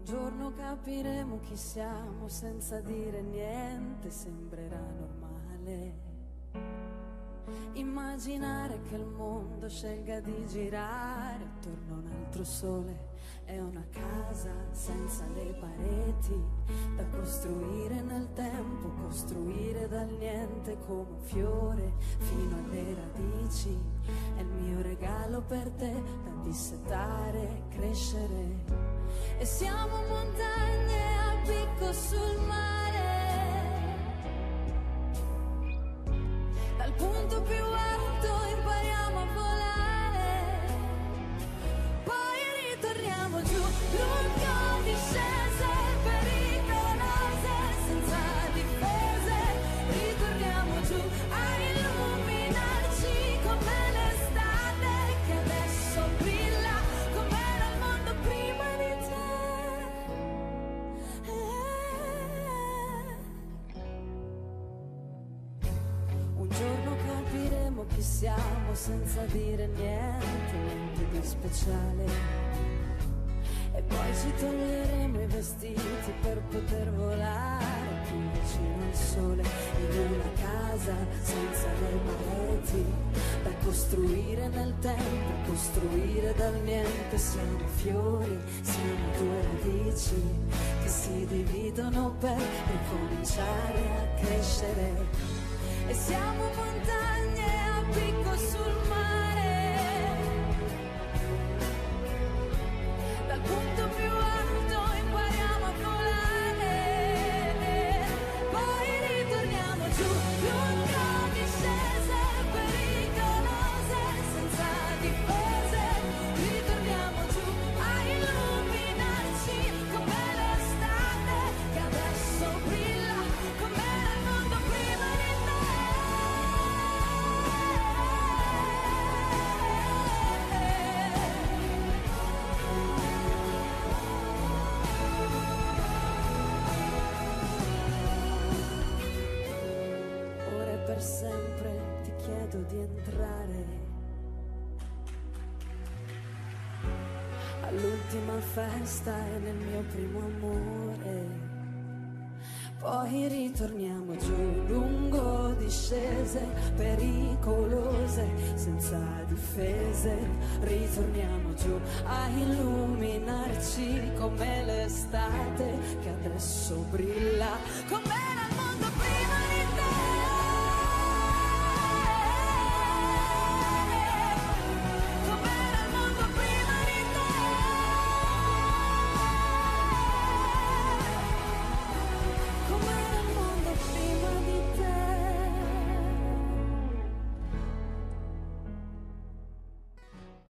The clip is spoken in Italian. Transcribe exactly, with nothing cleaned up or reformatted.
giorno capiremo chi siamo senza dire niente, sembrerà normale. Immaginare che il mondo scelga di girare attorno a un altro sole è una casa senza le pareti da costruire nel tempo, costruire dal niente come un fiore fino alle radici. È il mio regalo per te da dissetare, crescere. E siamo montagne a picco sul mare, dal punto più alto impariamo a volare, poi ritorniamo giù, lungo discese pericolose, senza difese, ritorniamo giù a illuminarci come l'estate che adesso brilla, com'era il mondo prima di te. Un giorno capiremo chi siamo senza dire niente, niente di speciale. E poi ci toglieremo i vestiti per poter volare più vicino al sole, in una casa senza le pareti da costruire nel tempo, costruire dal niente. Siamo fiori, siamo due radici che si dividono per ricominciare a crescere. E siamo montagne a picco sul mare, dal punto più alto impariamo a volare, poi ritorniamo giù, lungo discese pericolose, senza difese, ritorniamo giù a illuminarci come l'estate che adesso brilla, com'era il mondo prima di te. Ora e per sempre ti chiedo di entrare all'ultima festa e nel mio primo amore. Poi ritorniamo giù, lungo discese pericolose, senza difese, ritorniamo giù a illuminarci come l'estate che adesso brilla, come